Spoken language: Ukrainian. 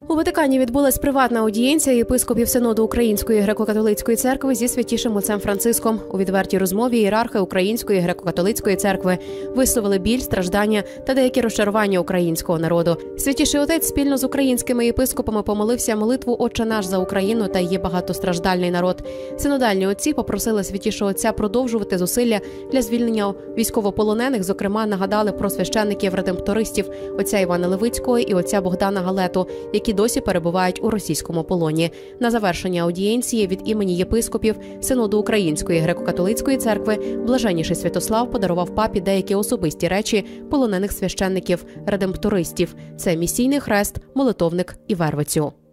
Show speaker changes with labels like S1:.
S1: У Ватикані відбулась приватна аудієнція єпископів Синоду Української греко-католицької церкви зі святішим отцем Франциском. У відвертій розмові ієрархи Української греко-католицької церкви висловили біль, страждання та деякі розчарування українського народу. Святіший отець спільно з українськими єпископами помолився молитву «Отче наш» за Україну та її багатостраждальний народ. Синодальні отці попросили святішого отця продовжувати зусилля для звільнення військовополонених, зокрема нагадали про священників-редемптористів отця Івана Левицького і отця Богдана Галету, які досі перебувають у російському полоні. На завершення аудієнції від імені єпископів Синоду Української греко-католицької церкви блаженніший Святослав подарував папі деякі особисті речі полонених священників-редемптористів. Це місійний хрест, молитовник і вервицю.